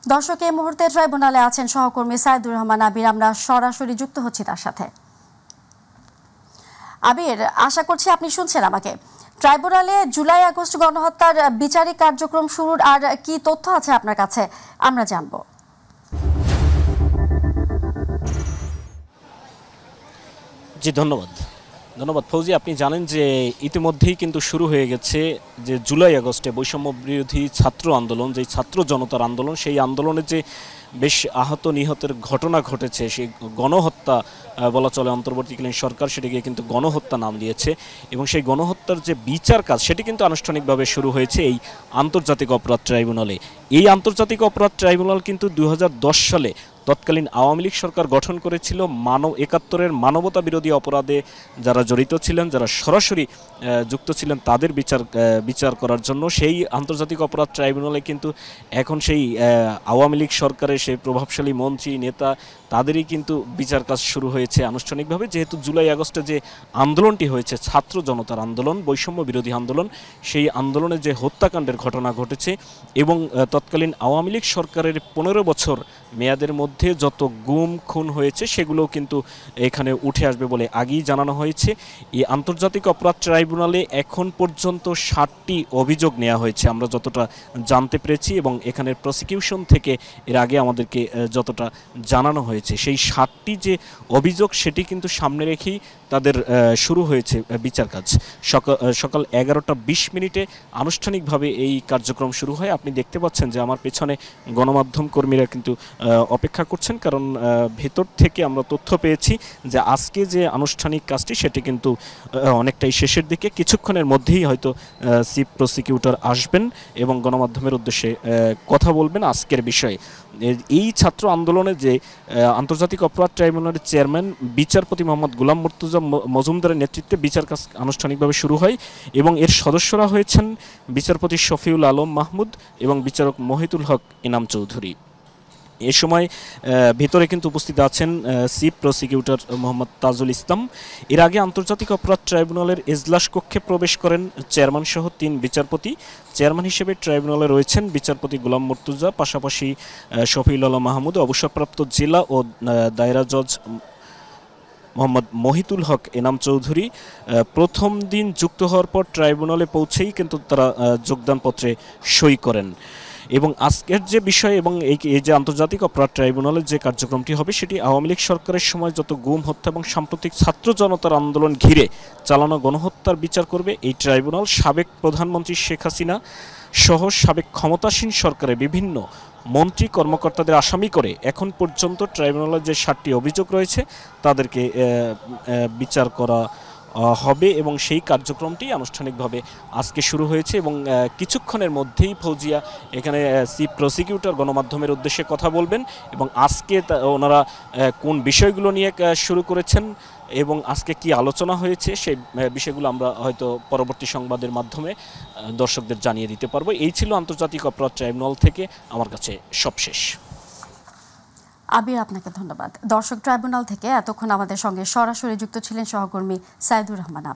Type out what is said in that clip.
দর্শক এই মুহূর্তে ট্রাইব্যুনালে আছেন সহকর্মী সাইদুর রহমান আবির। আমরা সরাসরি যুক্ত হচ্ছি তার সাথে। আবির, আশা করছি আপনি শুনছেন আমাকে। ট্রাইব্যুনালে জুলাই আগস্ট গণহত্যার বিচারিক কার্যক্রম শুরুর আর কি তথ্য আছে আপনার কাছে আমরা জানব। জি, ধন্যবাদ ফৌজি। আপনি জানেন যে ইতিমধ্যেই কিন্তু শুরু হয়ে গেছে যে জুলাই আগস্টে বৈষম্য বিরোধী ছাত্র আন্দোলন, যে ছাত্র জনতার আন্দোলন, সেই আন্দোলনে যে বেশ আহত নিহতের ঘটনা ঘটেছে, সেই গণহত্যা বলা চলে। অন্তর্বর্তীকালীন সরকার সেটিকে কিন্তু গণহত্যা নাম দিয়েছে এবং সেই গণহত্যার যে বিচার কাজ সেটি কিন্তু আনুষ্ঠানিকভাবে শুরু হয়েছে এই আন্তর্জাতিক অপরাধ ট্রাইব্যুনালে। এই আন্তর্জাতিক অপরাধ ট্রাইব্যুনাল কিন্তু 2010 সালে তৎকালীন আওয়ামী লীগ সরকার গঠন করেছিল। 71-এর মানবতা বিরোধী অপরাধে যারা জড়িত ছিলেন, যারা সরাসরি যুক্ত ছিলেন, তাদের বিচার করার জন্য সেই আন্তর্জাতিক অপরাধ ট্রাইব্যুনালে কিন্তু এখন সেই আওয়ামী লীগ সরকারের সেই প্রভাবশালী মন্ত্রী নেতা তাদেরই কিন্তু বিচার কাজ শুরু হয়েছে আনুষ্ঠানিকভাবে। যেহেতু জুলাই আগস্টে যে আন্দোলনটি হয়েছে, ছাত্র জনতার আন্দোলন, বৈষম্য বিরোধী আন্দোলন, সেই আন্দোলনে যে হত্যাকাণ্ডের ঘটনা ঘটেছে এবং তৎকালীন আওয়ামী লীগ সরকারের 15 বছর মেয়াদের মধ্যে যত গুম খুন হয়েছে সেগুলোও কিন্তু এখানে উঠে আসবে বলে আগেই জানানো হয়েছে। এই আন্তর্জাতিক অপরাধ ট্রাইব্যুনালে এখন পর্যন্ত 60টি অভিযোগ নেওয়া হয়েছে আমরা যতটা জানতে পেরেছি, এবং এখানের প্রসিকিউশন থেকে এর আগে আমাদেরকে যতটা জানানো হয়েছে, সেই 60টি যে অভিযোগ সেটি কিন্তু সামনে রেখেই তাদের শুরু হয়েছে বিচার কাজ। সকাল 11টা 20 আনুষ্ঠানিকভাবে এই কার্যক্রম শুরু হয়। আপনি দেখতে পাচ্ছেন যে আমার পেছনে গণমাধ্যম কর্মীরা কিন্তু অপেক্ষা করছেন, কারণ ভেতর থেকে আমরা তথ্য পেয়েছি যে আজকে যে আনুষ্ঠানিক কাজটি সেটি কিন্তু অনেকটাই শেষের দিকে। কিছুক্ষণের মধ্যেই হয়তো চিফ প্রসিকিউটর আসবেন এবং গণমাধ্যমের উদ্দেশ্যে কথা বলবেন আজকের বিষয়ে। এই ছাত্র আন্দোলনে যে আন্তর্জাতিক অপরাধ ট্রাইব্যুনালের চেয়ারম্যান বিচারপতি মোহাম্মদ গোলাম মুর্তজা মজুমদারের নেতৃত্বে বিচার কাজ আনুষ্ঠানিকভাবে শুরু হয় এবং এর সদস্যরা হয়েছেন বিচারপতি শফিউল আলম মাহমুদ এবং বিচারক মহিতুল হক ইনাম চৌধুরী। এ সময় ভিতরে কিন্তু উপস্থিত আছেন চিফ প্রসিকিউটর মোহাম্মদ তাজুল ইসলাম। এর আগে আন্তর্জাতিক অপরাধ ট্রাইব্যুনালের এজলাস কক্ষে প্রবেশ করেন চেয়ারম্যান সহ 3 বিচারপতি। চেয়ারম্যান হিসেবে ট্রাইব্যুনালে রয়েছেন বিচারপতি গোলাম মুর্তজা, পাশাপাশি শফিউল আলম মাহমুদ, অবসরপ্রাপ্ত জেলা ও দায়রা জজ মোহাম্মদ মহিতুল হক এনাম চৌধুরী। প্রথম দিন যুক্ত হওয়ার পর ট্রাইব্যুনালে পৌঁছেই কিন্তু তারা যোগদানপত্রে সই করেন। এবং আজকের যে বিষয় এবং এই যে আন্তর্জাতিক অপরাধ ট্রাইব্যুনালের যে কার্যক্রমটি হবে সেটি আওয়ামী লীগ সরকারের সময় যত গুম হত্যা এবং সাম্প্রতিক ছাত্র জনতার আন্দোলন ঘিরে চালানো গণহত্যার বিচার করবে এই ট্রাইব্যুনাল। সাবেক প্রধানমন্ত্রী শেখ হাসিনা সহ সাবেক ক্ষমতাসীন সরকারের বিভিন্ন মন্ত্রী কর্মকর্তাদের আসামি করে এখন পর্যন্ত ট্রাইব্যুনালের যে 60টি অভিযোগ রয়েছে তাদেরকে বিচার করা হবে এবং সেই কার্যক্রমটি আনুষ্ঠানিকভাবে আজকে শুরু হয়েছে। এবং কিছুক্ষণের মধ্যেই ফৌজিয়া এখানে চিফ প্রসিকিউটর গণমাধ্যমের উদ্দেশ্যে কথা বলবেন এবং আজকে ওনারা কোন বিষয়গুলো নিয়ে শুরু করেছেন এবং আজকে কি আলোচনা হয়েছে সেই বিষয়গুলো আমরা হয়তো পরবর্তী সংবাদের মাধ্যমে দর্শকদের জানিয়ে দিতে পারবো। এই ছিল আন্তর্জাতিক অপরাধ ট্রাইব্যুনাল থেকে আমার কাছে সবশেষ। আবির, আপনাকে ধন্যবাদ। দর্শক, ট্রাইব্যুনাল থেকে এতক্ষণ আমাদের সঙ্গে সরাসরি যুক্ত ছিলেন সহকর্মী সাইদুর রহমান।